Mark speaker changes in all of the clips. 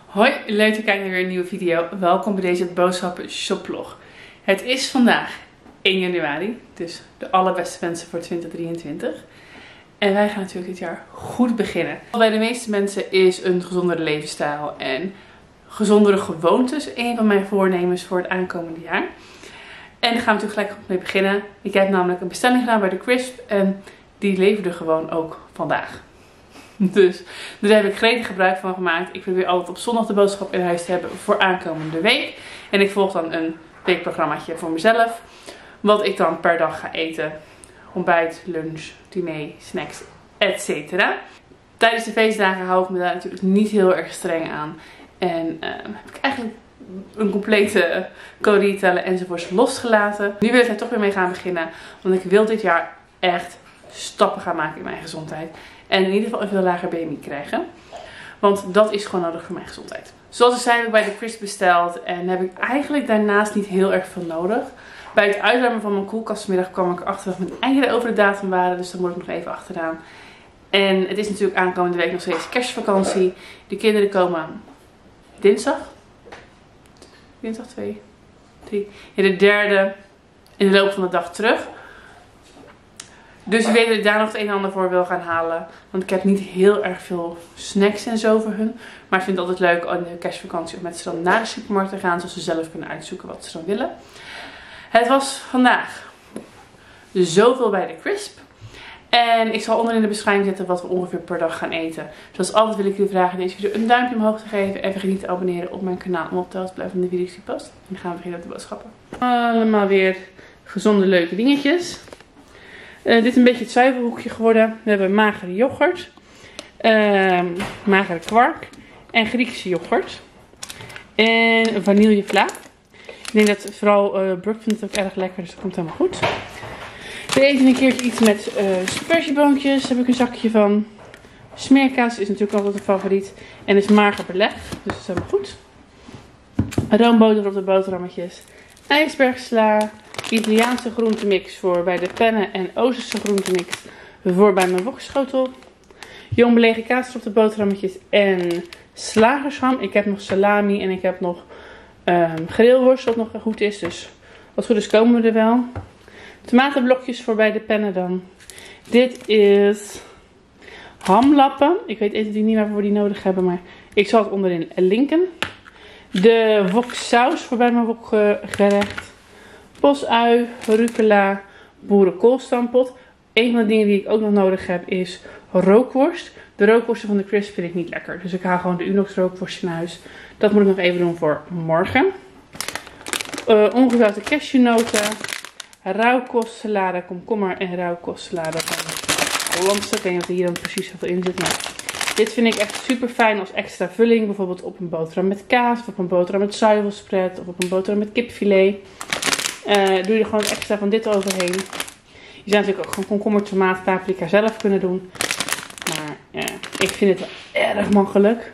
Speaker 1: Hoi, leuk dat je kijkt naar weer een nieuwe video. Welkom bij deze boodschappen shoplog. Het is vandaag 1 januari, dus de allerbeste wensen voor 2023. En wij gaan natuurlijk dit jaar goed beginnen. Bij de meeste mensen is een gezondere levensstijl en gezondere gewoontes een van mijn voornemens voor het aankomende jaar. En daar gaan we natuurlijk gelijk mee beginnen. Ik heb namelijk een bestelling gedaan bij de Crisp en die leverde gewoon ook vandaag. Dus daar heb ik gretig gebruik van gemaakt. Ik probeer altijd op zondag de boodschap in huis te hebben voor aankomende week. En ik volg dan een weekprogrammaatje voor mezelf. Wat ik dan per dag ga eten. Ontbijt, lunch, diner, snacks, etc. Tijdens de feestdagen hou ik me daar natuurlijk niet heel erg streng aan. En heb ik eigenlijk een complete calorieën tellen enzovoorts losgelaten. Nu wil ik er toch weer mee gaan beginnen. Want ik wil dit jaar echt stappen gaan maken in mijn gezondheid. En in ieder geval een veel lager BMI krijgen. Want dat is gewoon nodig voor mijn gezondheid. Zoals ik zei heb ik bij de Crisp besteld. En heb ik eigenlijk daarnaast niet heel erg veel nodig. Bij het uitruimen van mijn koelkast vanmiddag kwam ik erachter dat mijn eieren over de datum waren. Dus daar moet ik nog even achteraan. En het is natuurlijk aankomende week nog steeds kerstvakantie. De kinderen komen dinsdag 2, 3. Ja, de derde in de loop van de dag terug. Dus ik weet dat ik daar nog het een en ander voor wil gaan halen. Want ik heb niet heel erg veel snacks en zo voor hun. Maar ik vind het altijd leuk in de kerstvakantie om met ze dan naar de supermarkt te gaan. Zodat ze zelf kunnen uitzoeken wat ze dan willen. Het was vandaag zoveel bij de Crisp. En ik zal onder in de beschrijving zetten wat we ongeveer per dag gaan eten. Zoals altijd wil ik jullie vragen in deze video een duimpje omhoog te geven. En vergeet niet te abonneren op mijn kanaal om op de hoogte te blijven van de video's die ik post. En dan gaan we beginnen met de boodschappen. Allemaal weer gezonde leuke dingetjes. Dit is een beetje het zuivelhoekje geworden. We hebben magere yoghurt, magere kwark en Griekse yoghurt. En vanillevla. Ik denk dat vooral Brooke vindt het ook erg lekker, dus dat komt helemaal goed. We eten een keertje iets met spersieboontjes. Daar heb ik een zakje van. Smeerkaas is natuurlijk altijd een favoriet. En is mager beleg, dus dat is helemaal goed. Roomboter op de boterhammetjes. IJsbergsla. Italiaanse groentemix voor bij de pennen en Oosterse groentemix voor bij mijn wokschotel. Jong belegen kaas op de boterhammetjes en slagersham. Ik heb nog salami en ik heb nog grillworst wat nog goed is. Dus wat goed is komen we er wel. Tomatenblokjes voor bij de pennen dan. Dit is hamlappen. Ik weet even niet waarvoor we die nodig hebben, maar ik zal het onderin linken. De woksaus voor bij mijn wokgerecht. Posui, rucola, boerenkoolstampot. Een van de dingen die ik ook nog nodig heb is rookworst. De rookworsten van de Crisp vind ik niet lekker. Dus ik haal gewoon de Unox rookworst in huis. Dat moet ik nog even doen voor morgen. Ongezouten cashewnoten. Rauwkostsalade, komkommer en rauwkostsalade van Hollandse. Ik weet niet of er hier dan precies zoveel in zit. Maar dit vind ik echt super fijn als extra vulling. Bijvoorbeeld op een boterham met kaas. Of op een boterham met zuivelspread. Of op een boterham met kipfilet. Doe je er gewoon extra van dit overheen. Je zou natuurlijk ook gewoon komkommer, tomaat, paprika zelf kunnen doen. Maar ik vind het wel erg makkelijk.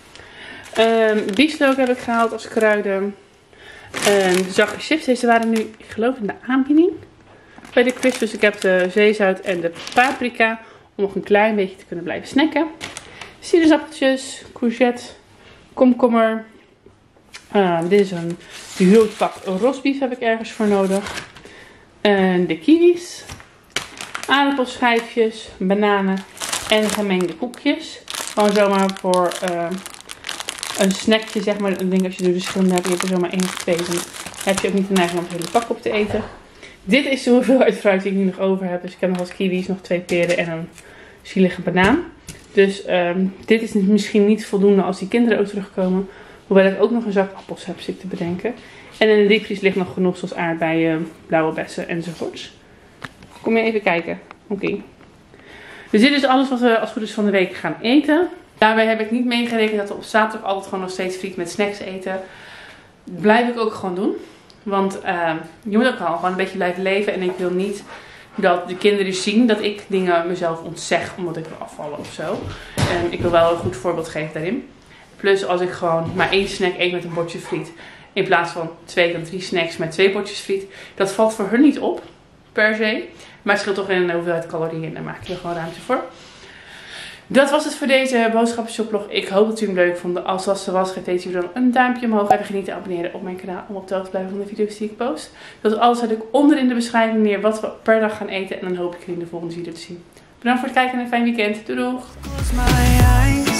Speaker 1: Bieslook heb ik gehaald als kruiden. Zachte chips. Deze waren nu, ik geloof, in de aanbieding bij de Crisp. Dus ik heb de zeezout en de paprika. Om nog een klein beetje te kunnen blijven snacken. Sinaasappeltjes, courgette, komkommer. Dit is een gehuld pak rosbief heb ik ergens voor nodig. De kiwis. Aardappelschijfjes, bananen en gemengde koekjes. Gewoon zomaar voor een snackje, zeg maar. Ik denk als je er verschillende hebt, je hebt er zomaar 1 of 2. Dan heb je ook niet de neiging om het hele pak op te eten. Dit is de hoeveelheid fruit die ik nu nog over heb. Dus ik heb nog wat kiwis, nog 2 peren en een zielige banaan. Dus dit is misschien niet voldoende als die kinderen ook terugkomen. Hoewel ik ook nog een zak appels heb, zit te bedenken. En in de diepvries ligt nog genoeg zoals aardbeien, blauwe bessen enzovoorts. Kom je even kijken. Oké. Dus dit is alles wat we als goed is van de week gaan eten. Daarbij heb ik niet meegerekend dat we op zaterdag altijd gewoon nog steeds friet met snacks eten. Dat blijf ik ook gewoon doen. Want je moet ook gewoon een beetje blijven leven. En ik wil niet dat de kinderen zien dat ik dingen mezelf ontzeg omdat ik wil afvallen of zo. En ik wil wel een goed voorbeeld geven daarin. Plus als ik gewoon maar 1 snack eet met een bordje friet. In plaats van 2 of 3 snacks met 2 bordjes friet. Dat valt voor hun niet op, per se. Maar het scheelt toch in de hoeveelheid calorieën en daar maak je er gewoon ruimte voor. Dat was het voor deze boodschappenshopvlog. Ik hoop dat jullie hem leuk vonden. Als dat zo was, geef deze video dan een duimpje omhoog. Even genieten, abonneren op mijn kanaal om op de hoogte te blijven van de video's die ik post. Dat alles zet ik onder in de beschrijving neer wat we per dag gaan eten. En dan hoop ik jullie in de volgende video te zien. Bedankt voor het kijken en een fijn weekend. Doei doeg!